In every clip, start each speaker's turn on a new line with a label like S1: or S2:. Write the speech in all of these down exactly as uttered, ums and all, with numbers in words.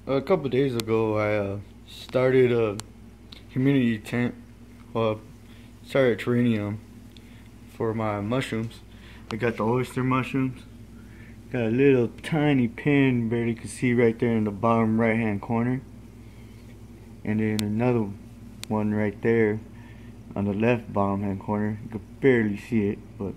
S1: A couple days ago, I uh, started a humidity tent, well, started a terrarium for my mushrooms. I got the oyster mushrooms. Got a little tiny pin, barely can see right there in the bottom right hand corner. And then another one right there on the left bottom hand corner. You could barely see it, but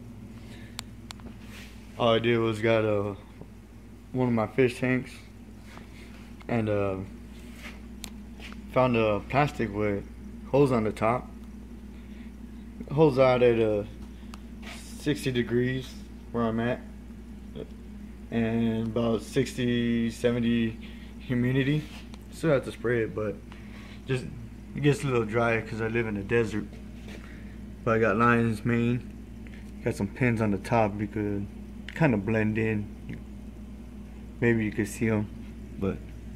S1: all I did was got a, one of my fish tanks and uh, found a plastic with holes on the top. Holes out at uh, sixty degrees where I'm at, and about sixty, seventy humidity. Still have to spray it, but just it gets a little dry because I live in the desert. But I got lion's mane, got some pins on the top. You could kind of blend in. Maybe you could see them, but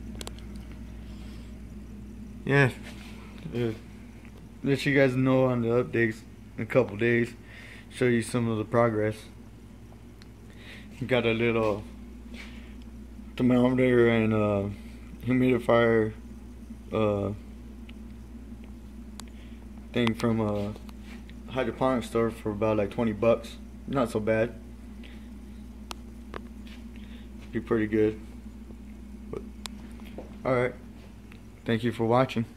S1: yeah, uh, let you guys know on the updates in a couple days. Show you some of the progress. Got a little thermometer and uh, humidifier uh, thing from a hydroponic store for about like twenty bucks. Not so bad. Be pretty good. But, all right. Thank you for watching.